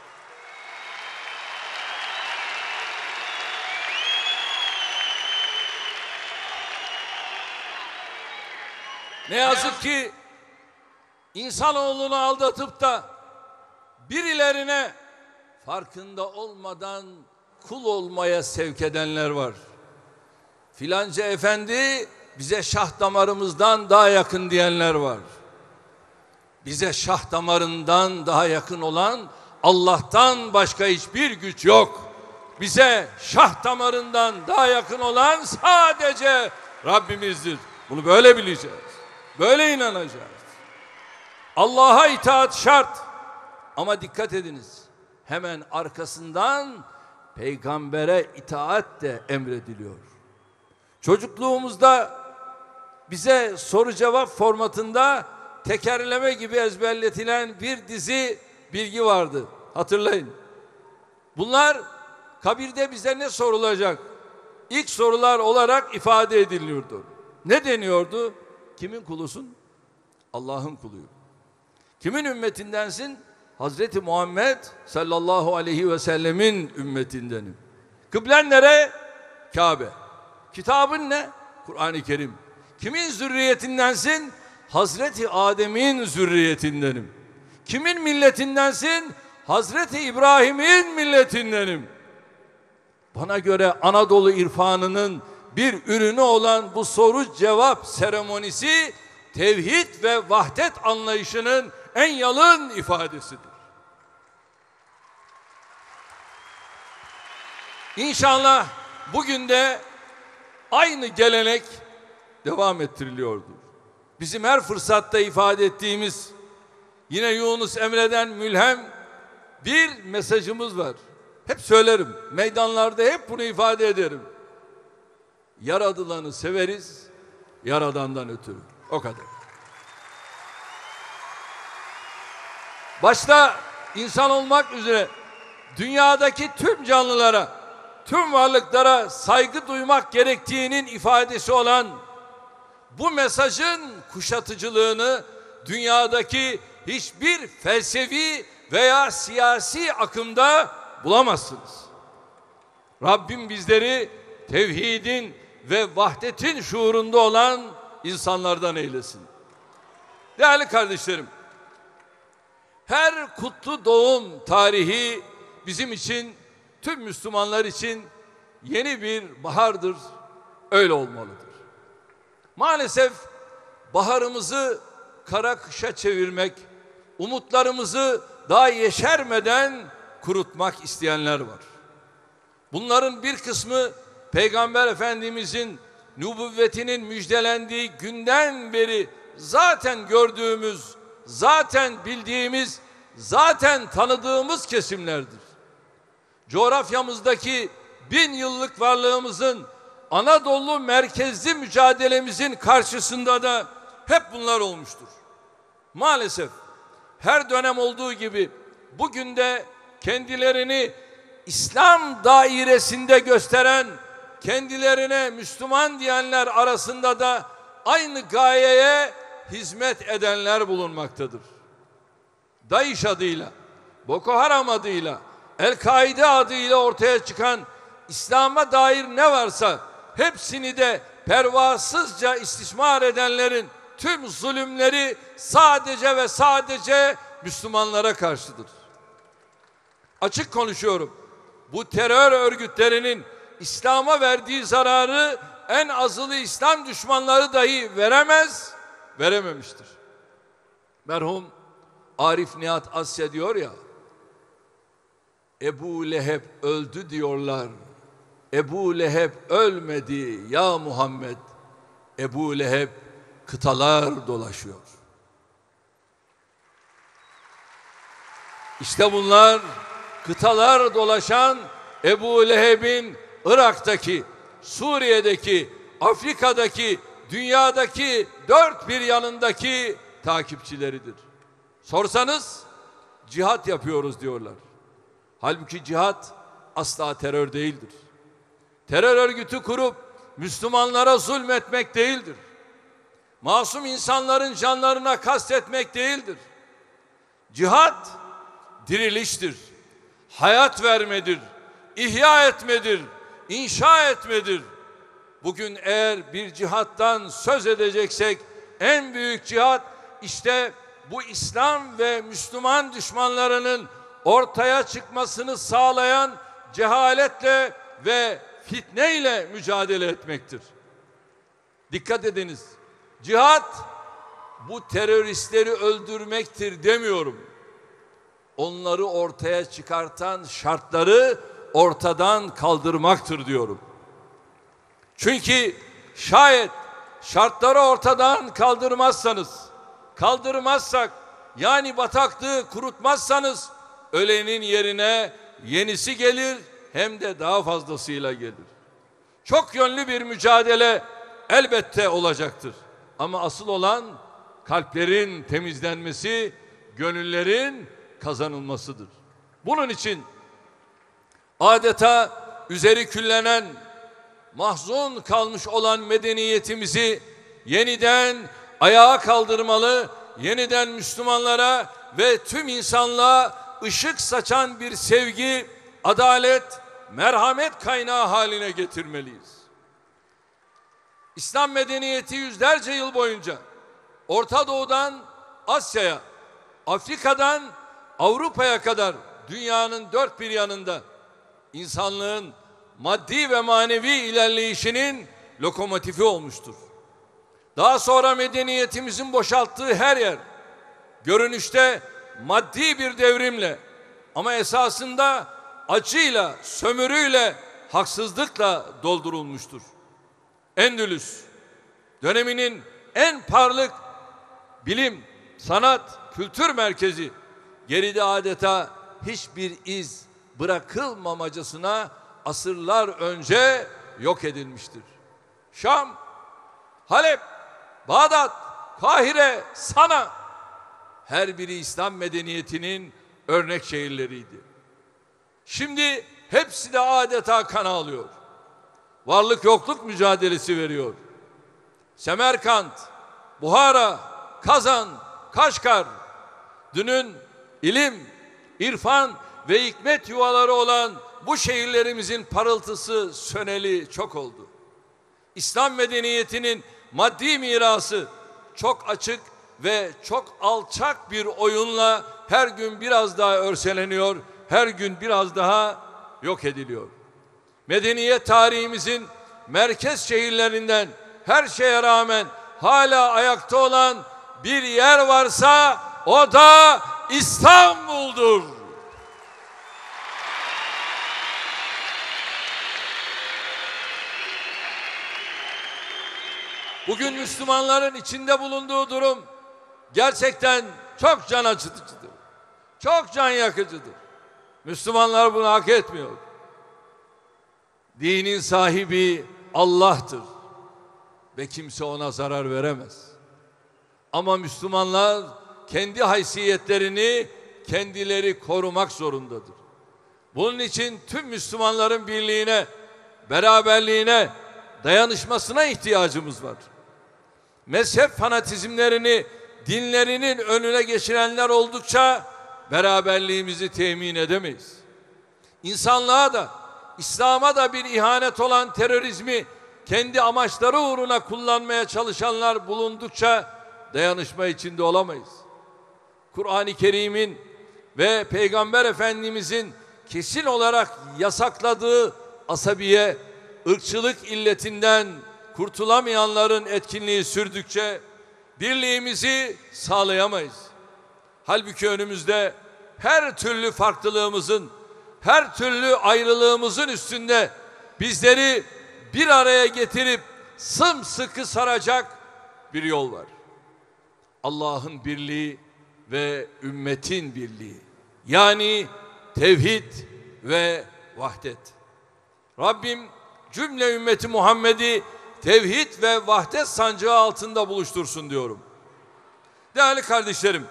Ne yazık ki insanoğlunu aldatıp da birilerine farkında olmadan kul olmaya sevk edenler var. Filanca efendi bize şah damarımızdan daha yakın diyenler var. Bize şah damarından daha yakın olan Allah'tan başka hiçbir güç yok. Bize şah damarından daha yakın olan sadece Rabbimizdir. Bunu böyle bileceğiz. Böyle inanacağız. Allah'a itaat şart. Ama dikkat ediniz. Hemen arkasından peygambere itaat de emrediliyor. Çocukluğumuzda bize soru cevap formatında tekerleme gibi ezberletilen bir dizi bilgi vardı. Hatırlayın. Bunlar kabirde bize ne sorulacak? ilk sorular olarak ifade ediliyordu. Ne deniyordu? Kimin kulusun? Allah'ın kuluyum. Kimin ümmetindensin? Hazreti Muhammed sallallahu aleyhi ve sellemin ümmetindenim. Kıblen nere? Kabe. Kitabın ne? Kur'an-ı Kerim. Kimin zürriyetindensin? Hazreti Adem'in zürriyetindenim. Kimin milletindensin? Hazreti İbrahim'in milletindenim. Bana göre Anadolu irfanının bir ürünü olan bu soru cevap seremonisi tevhid ve vahdet anlayışının en yalın ifadesidir. İnşallah bugün de aynı gelenek devam ettiriliyordur. Bizim her fırsatta ifade ettiğimiz, yine Yunus Emre'den mülhem bir mesajımız var. Hep söylerim, meydanlarda hep bunu ifade ederim. Yaradılanı severiz, Yaradan'dan ötürü. O kadar. Başta insan olmak üzere dünyadaki tüm canlılara, tüm varlıklara saygı duymak gerektiğinin ifadesi olan bu mesajın kuşatıcılığını dünyadaki hiçbir felsefi veya siyasi akımda bulamazsınız. Rabbim bizleri tevhidin ve vahdetin şuurunda olan insanlardan eylesin. Değerli kardeşlerim, her kutlu doğum tarihi bizim için, tüm Müslümanlar için yeni bir bahardır, öyle olmalıdır. Maalesef baharımızı kara kışa çevirmek, umutlarımızı daha yeşermeden kurutmak isteyenler var. Bunların bir kısmı Peygamber Efendimizin nübüvvetinin müjdelendiği günden beri zaten gördüğümüz, zaten bildiğimiz, zaten tanıdığımız kesimlerdir. Coğrafyamızdaki bin yıllık varlığımızın, Anadolu merkezli mücadelemizin karşısında da hep bunlar olmuştur. Maalesef her dönem olduğu gibi bugün de kendilerini İslam dairesinde gösteren, kendilerine Müslüman diyenler arasında da aynı gayeye hizmet edenler bulunmaktadır. DAEŞ adıyla, Boko Haram adıyla, El-Kaide adıyla ortaya çıkan İslam'a dair ne varsa hepsini de pervasızca istismar edenlerin tüm zulümleri sadece ve sadece Müslümanlara karşıdır. Açık konuşuyorum. Bu terör örgütlerinin İslam'a verdiği zararı en azılı İslam düşmanları dahi veremez, verememiştir. Merhum Arif Nihat Asya diyor ya, Ebu Leheb öldü diyorlar. Ebu Leheb ölmedi ya Muhammed. Ebu Leheb kıtalar dolaşıyor. İşte bunlar kıtalar dolaşan Ebu Leheb'in Irak'taki, Suriye'deki, Afrika'daki, dünyadaki dört bir yanındaki takipçileridir. Sorsanız cihat yapıyoruz diyorlar. Halbuki cihat asla terör değildir. Terör örgütü kurup Müslümanlara zulmetmek değildir. Masum insanların canlarına kastetmek değildir. Cihat diriliştir, hayat vermedir, ihya etmedir, inşa etmedir. Bugün eğer bir cihattan söz edeceksek en büyük cihat işte bu İslam ve Müslüman düşmanlarının ortaya çıkmasını sağlayan cehaletle ve fitneyle mücadele etmektir. Dikkat ediniz. Cihat bu teröristleri öldürmektir demiyorum. Onları ortaya çıkartan şartları ortadan kaldırmaktır diyorum. Çünkü şayet şartları ortadan kaldırmazsanız, kaldırmazsak, yani bataklığı kurutmazsanız ölenin yerine yenisi gelir, hem de daha fazlasıyla gelir. Çok yönlü bir mücadele elbette olacaktır. Ama asıl olan kalplerin temizlenmesi, gönüllerin kazanılmasıdır. Bunun için adeta üzeri küllenen, mahzun kalmış olan medeniyetimizi yeniden ayağa kaldırmalı, yeniden Müslümanlara ve tüm insanlığa ışık saçan bir sevgi, adalet, merhamet kaynağı haline getirmeliyiz. İslam medeniyeti yüzlerce yıl boyunca Orta Doğu'dan Asya'ya, Afrika'dan Avrupa'ya kadar dünyanın dört bir yanında insanlığın maddi ve manevi ilerleyişinin lokomotifi olmuştur. Daha sonra medeniyetimizin boşalttığı her yer görünüşte maddi bir devrimle ama esasında acıyla, sömürüyle, haksızlıkla doldurulmuştur. Endülüs döneminin en parlak bilim, sanat, kültür merkezi geride adeta hiçbir iz bırakılmamacasına asırlar önce yok edilmiştir. Şam, Halep, Bağdat, Kahire, Sana her biri İslam medeniyetinin örnek şehirleriydi. Şimdi hepsi de adeta kan ağlıyor. Varlık yokluk mücadelesi veriyor. Semerkant, Buhara, Kazan, Kaşgar, dünün ilim, irfan ve hikmet yuvaları olan bu şehirlerimizin parıltısı söneli çok oldu. İslam medeniyetinin maddi mirası çok açık ve çok alçak bir oyunla her gün biraz daha örseleniyor, her gün biraz daha yok ediliyor. Medeniyet tarihimizin merkez şehirlerinden her şeye rağmen hala ayakta olan bir yer varsa o da İstanbul'dur. Bugün Müslümanların içinde bulunduğu durum gerçekten çok can acıtıcıdır. Çok can yakıcıdır. Müslümanlar bunu hak etmiyor. Dinin sahibi Allah'tır ve kimse ona zarar veremez. Ama Müslümanlar kendi haysiyetlerini kendileri korumak zorundadır. Bunun için tüm Müslümanların birliğine, beraberliğine, dayanışmasına ihtiyacımız var. Mezhep fanatizmlerini dinlerinin önüne geçirenler oldukça beraberliğimizi temin edemeyiz. İnsanlığa da, İslam'a da bir ihanet olan terörizmi kendi amaçları uğruna kullanmaya çalışanlar bulundukça dayanışma içinde olamayız. Kur'an-ı Kerim'in ve Peygamber Efendimizin kesin olarak yasakladığı asabiye, ırkçılık illetinden kurtulamayanların etkinliği sürdükçe birliğimizi sağlayamayız. Halbuki önümüzde her türlü farklılığımızın, her türlü ayrılığımızın üstünde bizleri bir araya getirip sımsıkı saracak bir yol var. Allah'ın birliği ve ümmetin birliği. Yani tevhid ve vahdet. Rabbim cümle ümmeti Muhammed'i tevhid ve vahdet sancağı altında buluştursun diyorum. Değerli kardeşlerim,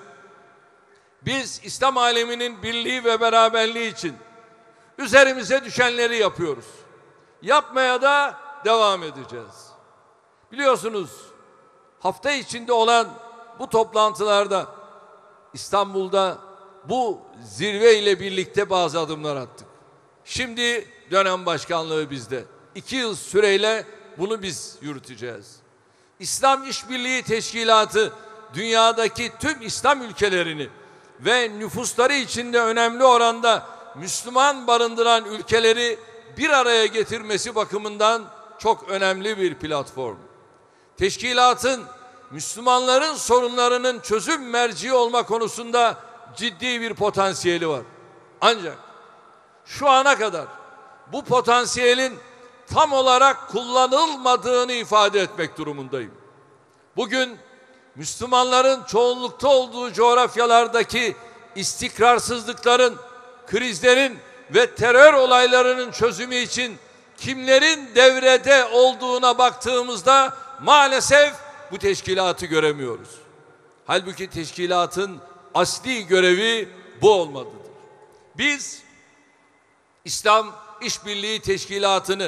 biz İslam aleminin birliği ve beraberliği için üzerimize düşenleri yapıyoruz. Yapmaya da devam edeceğiz. Biliyorsunuz hafta içinde olan bu toplantılarda İstanbul'da bu zirve ile birlikte bazı adımlar attık. Şimdi dönem başkanlığı bizde. İki yıl süreyle bunu biz yürüteceğiz. İslam İşbirliği Teşkilatı dünyadaki tüm İslam ülkelerini ve nüfusları içinde önemli oranda Müslüman barındıran ülkeleri bir araya getirmesi bakımından çok önemli bir platform. Teşkilatın Müslümanların sorunlarının çözüm merci olma konusunda ciddi bir potansiyeli var. Ancak şu ana kadar bu potansiyelin tam olarak kullanılmadığını ifade etmek durumundayım. Bugün Müslümanların çoğunlukta olduğu coğrafyalardaki istikrarsızlıkların, krizlerin ve terör olaylarının çözümü için kimlerin devrede olduğuna baktığımızda maalesef bu teşkilatı göremiyoruz. Halbuki teşkilatın asli görevi bu olmalıdır. Biz İslam İşbirliği Teşkilatı'nı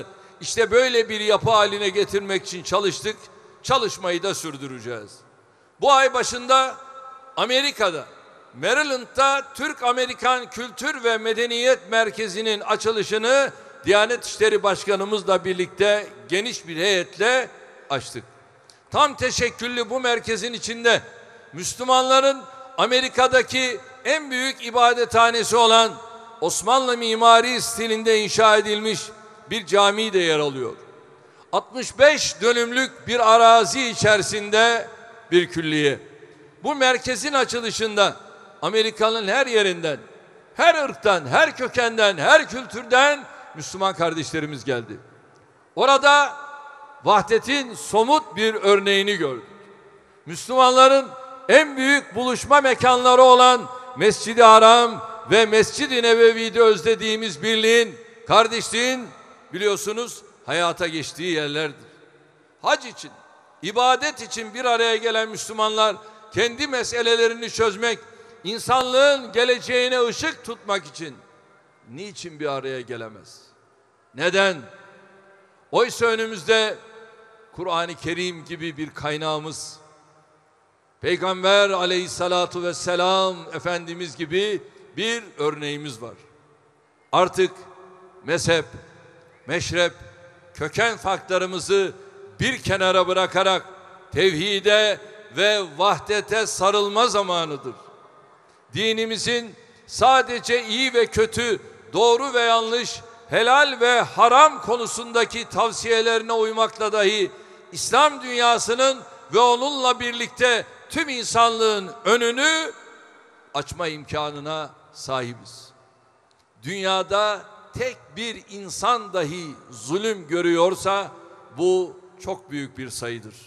İşte böyle bir yapı haline getirmek için çalıştık. Çalışmayı da sürdüreceğiz. Bu ay başında Amerika'da, Maryland'da Türk-Amerikan Kültür ve Medeniyet Merkezi'nin açılışını Diyanet İşleri Başkanımızla birlikte geniş bir heyetle açtık. Tam teşekküllü bu merkezin içinde Müslümanların Amerika'daki en büyük ibadethanesi olan Osmanlı mimari stilinde inşa edilmiş bir cami de yer alıyor. altmış beş dönümlük bir arazi içerisinde bir külliye. Bu merkezin açılışında Amerika'nın her yerinden, her ırktan, her kökenden, her kültürden Müslüman kardeşlerimiz geldi. Orada vahdetin somut bir örneğini gördük. Müslümanların en büyük buluşma mekanları olan Mescid-i Haram ve Mescid-i Nebevi'de özlediğimiz birliğin, kardeşliğin biliyorsunuz hayata geçtiği yerlerdir. Hac için, ibadet için bir araya gelen Müslümanlar kendi meselelerini çözmek, insanlığın geleceğine ışık tutmak için niçin bir araya gelemez? Neden? Oysa önümüzde Kur'an-ı Kerim gibi bir kaynağımız, Peygamber aleyhissalatu vesselam Efendimiz gibi bir örneğimiz var. Artık mezhep, meşrep, köken farklarımızı bir kenara bırakarak tevhide ve vahdete sarılma zamanıdır. Dinimizin sadece iyi ve kötü, doğru ve yanlış, helal ve haram konusundaki tavsiyelerine uymakla dahi İslam dünyasının ve onunla birlikte tüm insanlığın önünü açma imkanına sahibiz. Dünyada tek bir insan dahi zulüm görüyorsa bu çok büyük bir sayıdır.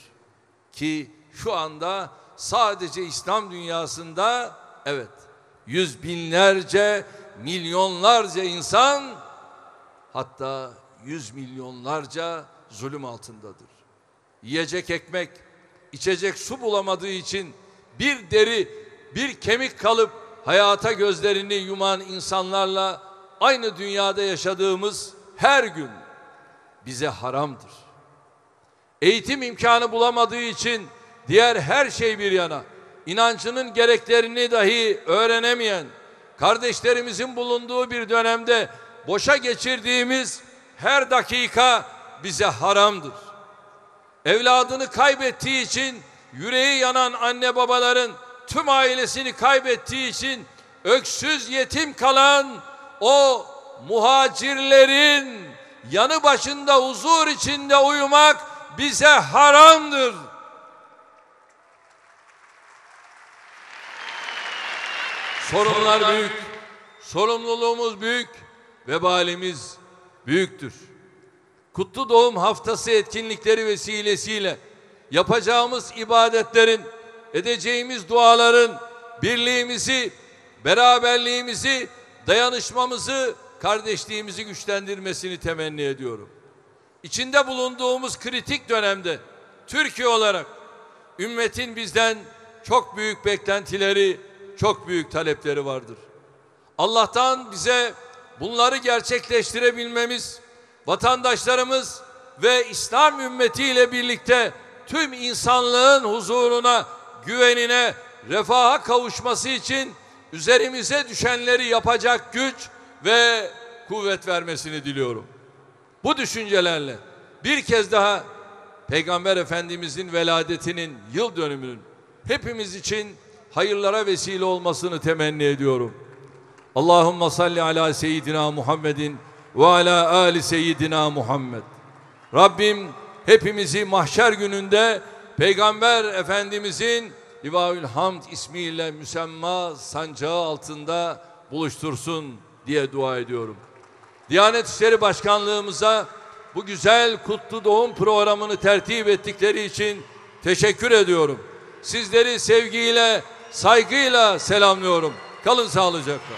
Ki şu anda sadece İslam dünyasında evet yüz binlerce, milyonlarca insan, hatta yüz milyonlarca zulüm altındadır. Yiyecek ekmek, içecek su bulamadığı için bir deri, bir kemik kalıp hayata gözlerini yuman insanlarla aynı dünyada yaşadığımız her gün bize haramdır. Eğitim imkanı bulamadığı için diğer her şey bir yana, inancının gereklerini dahi öğrenemeyen kardeşlerimizin bulunduğu bir dönemde boşa geçirdiğimiz her dakika bize haramdır. Evladını kaybettiği için yüreği yanan anne babaların tüm ailesini kaybettiği için öksüz yetim kalan o muhacirlerin yanı başında huzur içinde uyumak bize haramdır. Sorunlar büyük, sorumluluğumuz büyük, vebalimiz büyüktür. Kutlu Doğum Haftası etkinlikleri vesilesiyle yapacağımız ibadetlerin, edeceğimiz duaların birliğimizi, beraberliğimizi, dayanışmamızı, kardeşliğimizi güçlendirmesini temenni ediyorum. İçinde bulunduğumuz kritik dönemde Türkiye olarak ümmetin bizden çok büyük beklentileri, çok büyük talepleri vardır. Allah'tan bize bunları gerçekleştirebilmemiz, vatandaşlarımız ve İslam ümmetiyle birlikte tüm insanlığın huzuruna, güvenine, refaha kavuşması için üzerimize düşenleri yapacak güç ve kuvvet vermesini diliyorum. Bu düşüncelerle bir kez daha Peygamber Efendimizin veladetinin yıl dönümünün hepimiz için hayırlara vesile olmasını temenni ediyorum. Allahumme salli ala seyyidina Muhammedin ve ala ali seyyidina Muhammed. Rabbim hepimizi mahşer gününde Peygamber Efendimizin Livaül Hamd ismiyle müsemma sancağı altında buluştursun diye dua ediyorum. Diyanet İşleri Başkanlığımıza bu güzel kutlu doğum programını tertip ettikleri için teşekkür ediyorum. Sizleri sevgiyle, saygıyla selamlıyorum. Kalın sağlıcakla.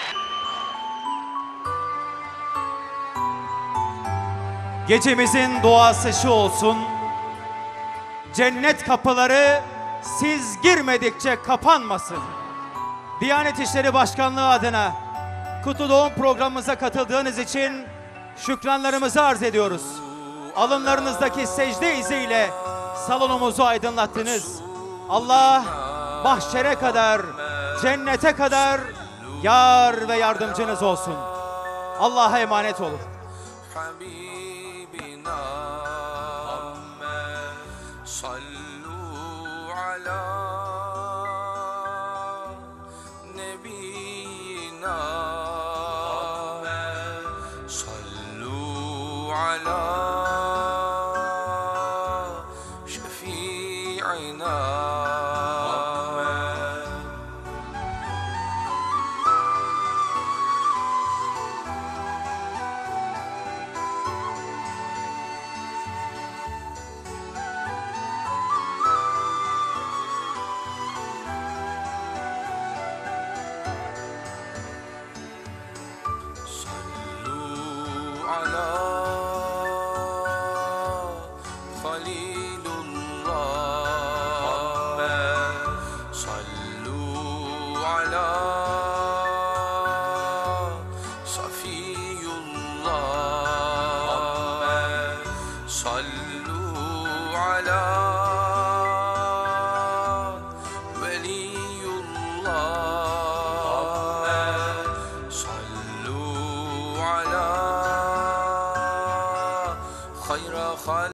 Gecemizin duası şu olsun: cennet kapıları siz girmedikçe kapanmasın. Diyanet İşleri Başkanlığı adına Kutlu Doğum programımıza katıldığınız için şükranlarımızı arz ediyoruz. alınlarınızdaki secde iziyle salonumuzu aydınlattınız. Allah mahşere kadar, cennete kadar yar ve yardımcınız olsun. Allah'a emanet olun. حبيبنا صلوا على نبينا صلوا على شفيعنا على خليل الله صلوا على صفي الله صلوا على ولي الله صلوا على خير خلق